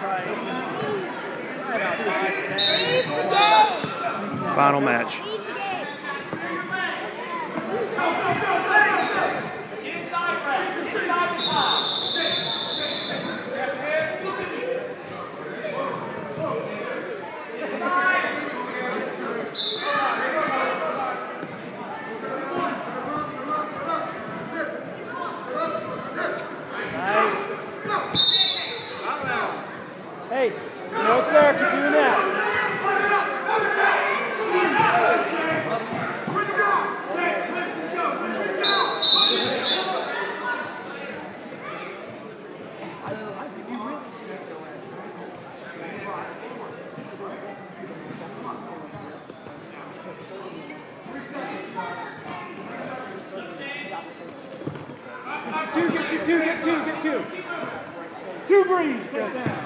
Final match. Hey, no sir, keep doing that. Get two. Two green. Get down.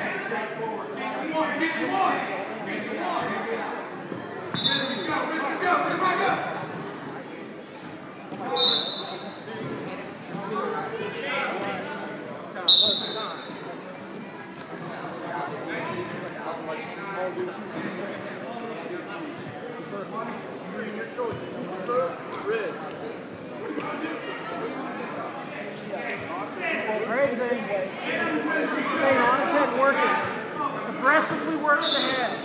Stay on his head, working. Aggressively work the head.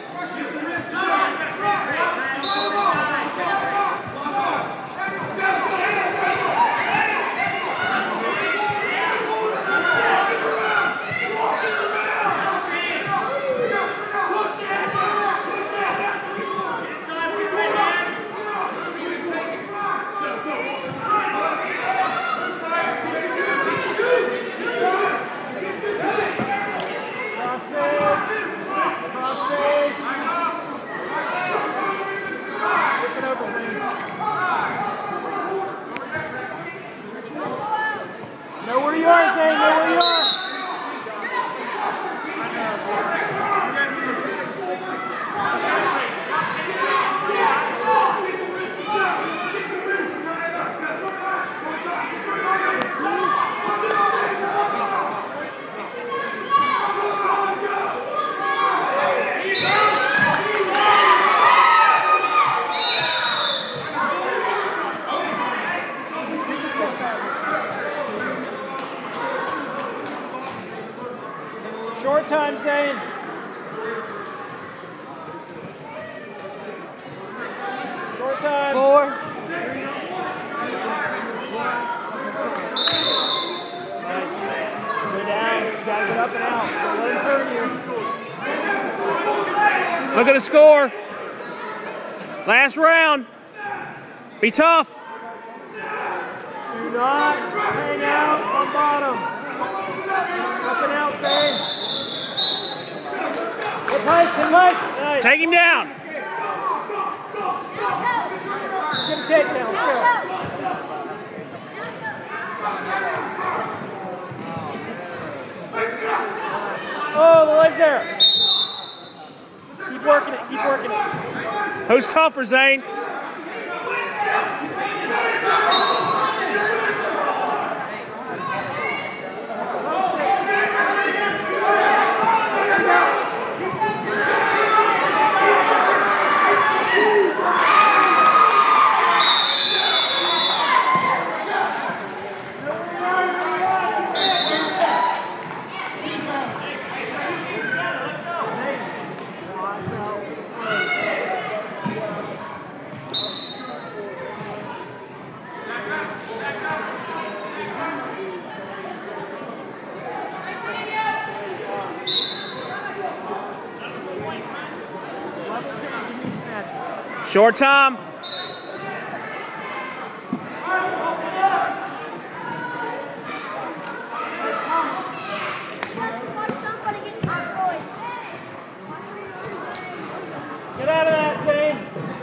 Know where you are, Zane. Know where you are. Short time, Zane. Short time. 4. Nice. Go down. You gotta get up and out. Don't let him turn you. Look at the score. Last round. Be tough. Do not hang out on bottom. Up and out, Zane. Nice. Take him down. Get a takedown. Let's go. Oh, the leg's there. Keep working it. Keep working it. Who's tougher, Zane? Short time. Get out of that, Zane.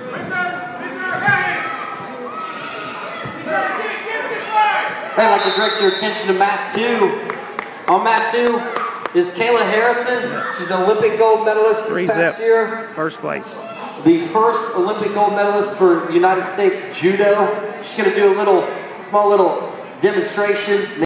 Hey, I'd like to direct your attention to mat 2. On mat 2 is Kayla Harrison. She's an Olympic gold medalist this past year. First place. The first Olympic gold medalist for United States Judo. She's going to do a small little demonstration.